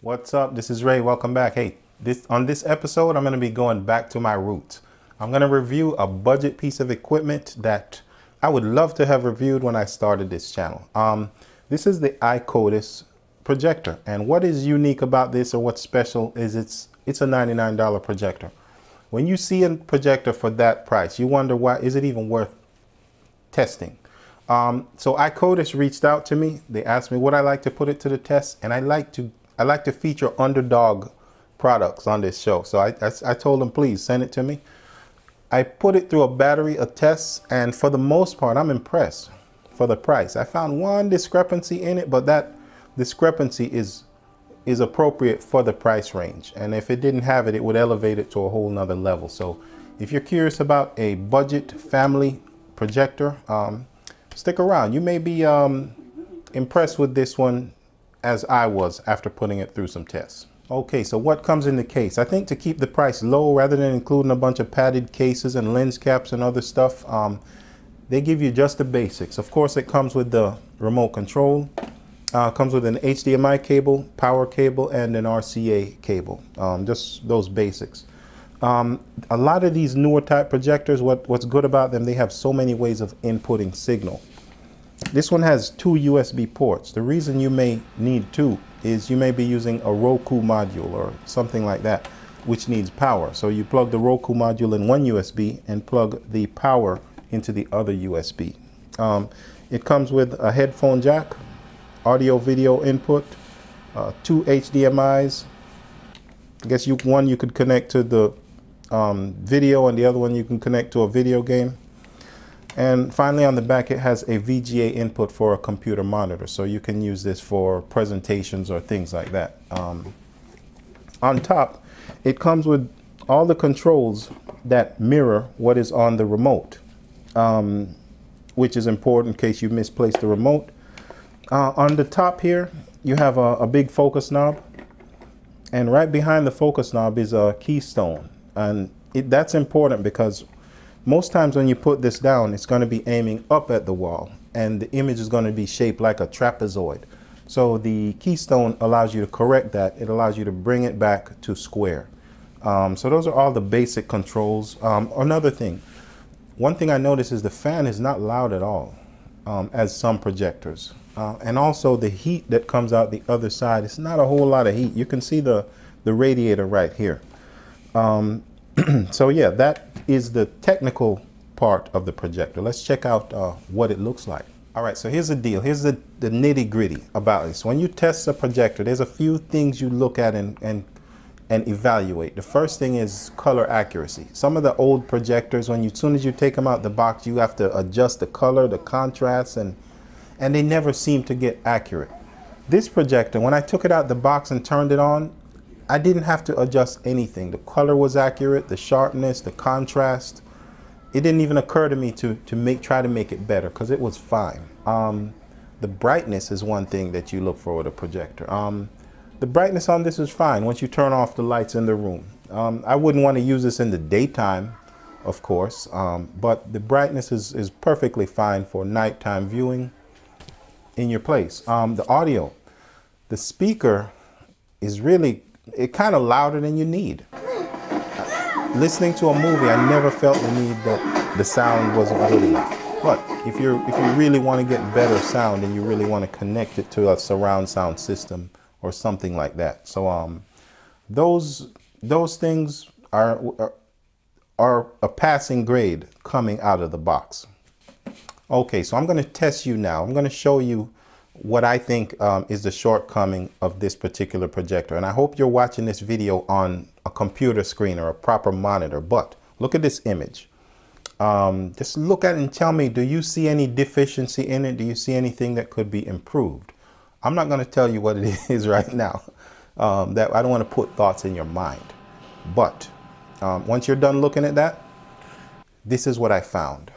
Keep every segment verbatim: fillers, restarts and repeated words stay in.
What's up? This is Ray. Welcome back. Hey, this on this episode, I'm going to be going back to my roots. I'm going to review a budget piece of equipment that I would love to have reviewed when I started this channel. Um, this is the iCODIS projector, and what is unique about this, or what's special, is it's it's a ninety-nine dollar projector. When you see a projector for that price, you wonder, why is it even worth testing? Um, so iCODIS reached out to me. They asked me would I like to put it to the test, and I like to I like to feature underdog products on this show. So I, I, I told them, please send it to me. I put it through a battery of tests, and for the most part, I'm impressed for the price. I found one discrepancy in it, but that discrepancy is is appropriate for the price range. And if it didn't have it, it would elevate it to a whole nother level. So if you're curious about a budget family projector, um, stick around. You may be um, impressed with this one as I was after putting it through some tests. Okay, so what comes in the case? I think to keep the price low, rather than including a bunch of padded cases and lens caps and other stuff, um, they give you just the basics. Of course, it comes with the remote control, uh, comes with an H D M I cable, power cable, and an R C A cable, um, just those basics. Um, a lot of these newer type projectors, what, what's good about them, they have so many ways of inputting signal. This one has two U S B ports. The reason you may need two is you may be using a Roku module or something like that, which needs power. So you plug the Roku module in one U S B and plug the power into the other U S B. Um, it comes with a headphone jack, audio video input, uh, two H D M Is. I guess you, one you could connect to the um, video, and the other one you can connect to a video game. And finally, on the back, it has a V G A input for a computer monitor, so you can use this for presentations or things like that. Um, on top, it comes with all the controls that mirror what is on the remote, um, which is important in case you misplace the remote. Uh, on the top here, you have a, a big focus knob, and right behind the focus knob is a keystone, and it, that's important because most times when you put this down, it's going to be aiming up at the wall, and the image is going to be shaped like a trapezoid. So the keystone allows you to correct that. It allows you to bring it back to square. Um, so those are all the basic controls. Um, another thing, one thing I noticed is the fan is not loud at all, um, as some projectors. Uh, and also the heat that comes out the other side, it's not a whole lot of heat. You can see the, the radiator right here. Um, so yeah, that is the technical part of the projector. Let's check out uh, what it looks like. All right, so here's the deal. Here's the, the nitty gritty about this. When you test a projector, there's a few things you look at and, and, and evaluate. The first thing is color accuracy. Some of the old projectors, when you, as soon as you take them out the box, you have to adjust the color, the contrast, and, and they never seem to get accurate. This projector, when I took it out the box and turned it on, I didn't have to adjust anything. The color was accurate, the sharpness, the contrast. It didn't even occur to me to, to make, try to make it better, because it was fine. Um, the brightness is one thing that you look for with a projector. Um, the brightness on this is fine once you turn off the lights in the room. Um, I wouldn't want to use this in the daytime, of course, um, but the brightness is, is perfectly fine for nighttime viewing in your place. Um, the audio, the speaker is really, it kind of louder than you need. Listening to a movie, I never felt the need that the sound wasn't good enough. But if you're if you really want to get better sound and you really want to connect it to a surround sound system or something like that, so um, those those things are, are are a passing grade coming out of the box. Okay, so I'm going to test you now. I'm going to show you what I think um, is the shortcoming of this particular projector. And I hope you're watching this video on a computer screen or a proper monitor. But look at this image. Um, just look at it and tell me, do you see any deficiency in it? Do you see anything that could be improved? I'm not going to tell you what it is right now. Um, that I don't want to put thoughts in your mind. But um, once you're done looking at that, this is what I found.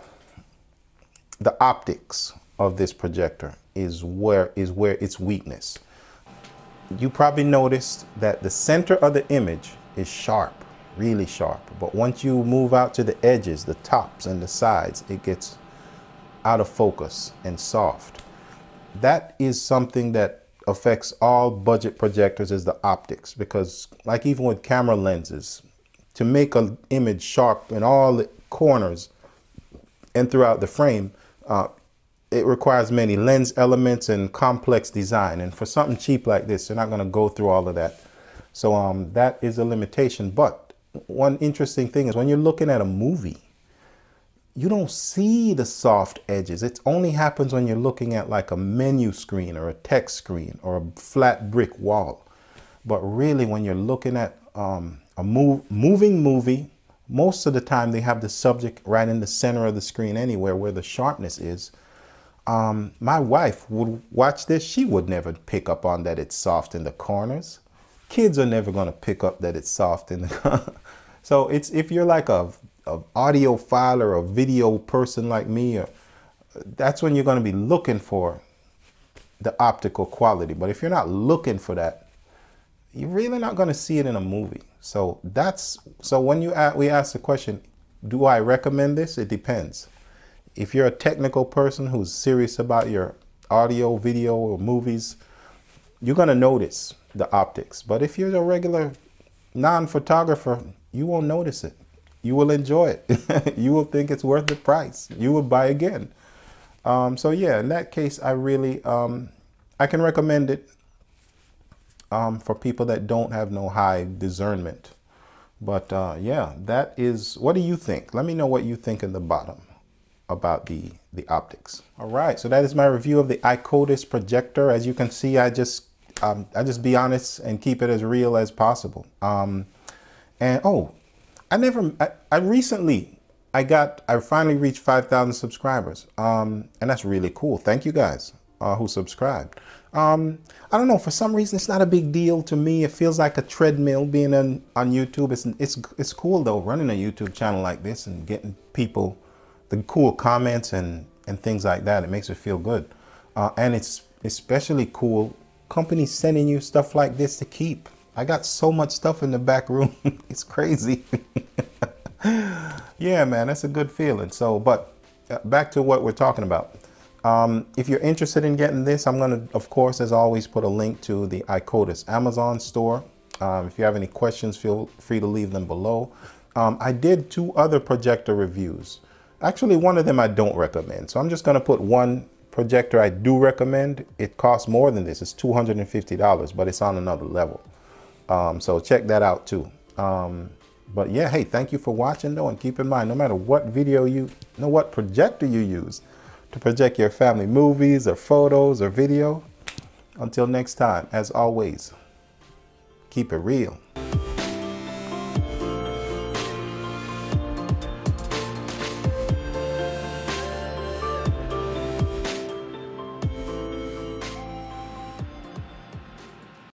The optics of this projector is where is where its weakness. You probably noticed that the center of the image is sharp, really sharp, but once you move out to the edges, the tops and the sides, it gets out of focus and soft. That is something that affects all budget projectors is the optics, because like even with camera lenses, to make an image sharp in all the corners and throughout the frame, uh, it requires many lens elements and complex design. And for something cheap like this, you're not going to go through all of that. So um, that is a limitation. But one interesting thing is when you're looking at a movie, you don't see the soft edges. It only happens when you're looking at like a menu screen or a text screen or a flat brick wall. But really, when you're looking at um, a move, moving movie, most of the time they have the subject right in the center of the screen anywhere where the sharpness is. Um, my wife would watch this. She would never pick up on that it's soft in the corners. Kids are never going to pick up that it's soft in the so it's if you're like a, a audio file or a video person like me, or, that's when you're going to be looking for the optical quality. But if you're not looking for that, you're really not going to see it in a movie. So that's so when you we ask the question, do I recommend this? It depends. If you're a technical person who's serious about your audio, video, or movies, you're going to notice the optics. But if you're a regular non-photographer, you won't notice it. You will enjoy it. You will think it's worth the price. You will buy again. Um, so yeah, in that case, I really, um, I can recommend it um, for people that don't have no high discernment. But uh, yeah, that is, what do you think? Let me know what you think in the bottom about the the optics. All right, so that is my review of the iCODIS projector. As you can see, I just um, I just be honest and keep it as real as possible. Um, and oh, I never I, I recently I got I finally reached five thousand subscribers, um, and that's really cool. Thank you guys uh, who subscribed. Um, I don't know, for some reason it's not a big deal to me. It feels like a treadmill being on on YouTube. It's it's it's cool though, running a YouTube channel like this and getting people the cool comments and, and things like that. It makes it feel good. Uh, and it's especially cool, companies sending you stuff like this to keep. I got so much stuff in the back room. It's crazy. Yeah, man, that's a good feeling. So, but uh, back to what we're talking about. Um, if you're interested in getting this, I'm going to, of course, as always, put a link to the iCODIS Amazon store. Um, if you have any questions, feel free to leave them below. Um, I did two other projector reviews. Actually, one of them I don't recommend. So I'm just going to put one projector I do recommend. It costs more than this. It's two hundred fifty dollars, but it's on another level. Um, so check that out too. Um, but yeah, hey, thank you for watching though. And keep in mind, no matter what video you, no what projector you use to project your family movies or photos or video, until next time, as always, keep it real.